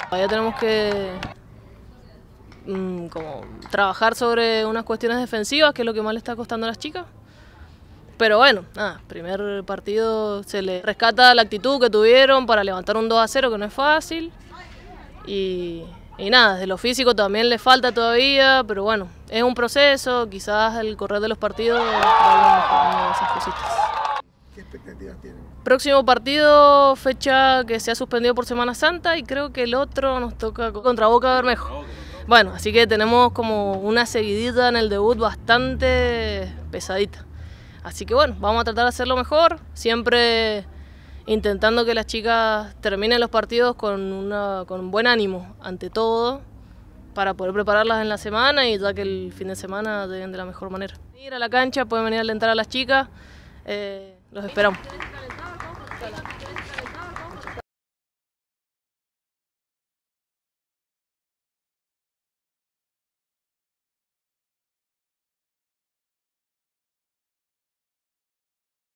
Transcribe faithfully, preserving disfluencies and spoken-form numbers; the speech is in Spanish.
Todavía tenemos que mmm, como trabajar sobre unas cuestiones defensivas, que es lo que más le está costando a las chicas. Pero bueno, nada, primer partido se le rescata la actitud que tuvieron para levantar un dos a cero, que no es fácil. Y, y nada, desde lo físico también le falta todavía, pero bueno, es un proceso, quizás el correr de los partidos vayan mejorando esas cositas. ¿Qué expectativas tienen? Próximo partido, fecha que se ha suspendido por Semana Santa y creo que el otro nos toca contra Boca Bermejo. Bueno, así que tenemos como una seguidita en el debut bastante pesadita. Así que bueno, vamos a tratar de hacerlo mejor, siempre intentando que las chicas terminen los partidos con, una, con un buen ánimo, ante todo, para poder prepararlas en la semana y ya que el fin de semana lleguen de la mejor manera. Ir a la cancha, pueden venir a alentar a las chicas, eh, los esperamos.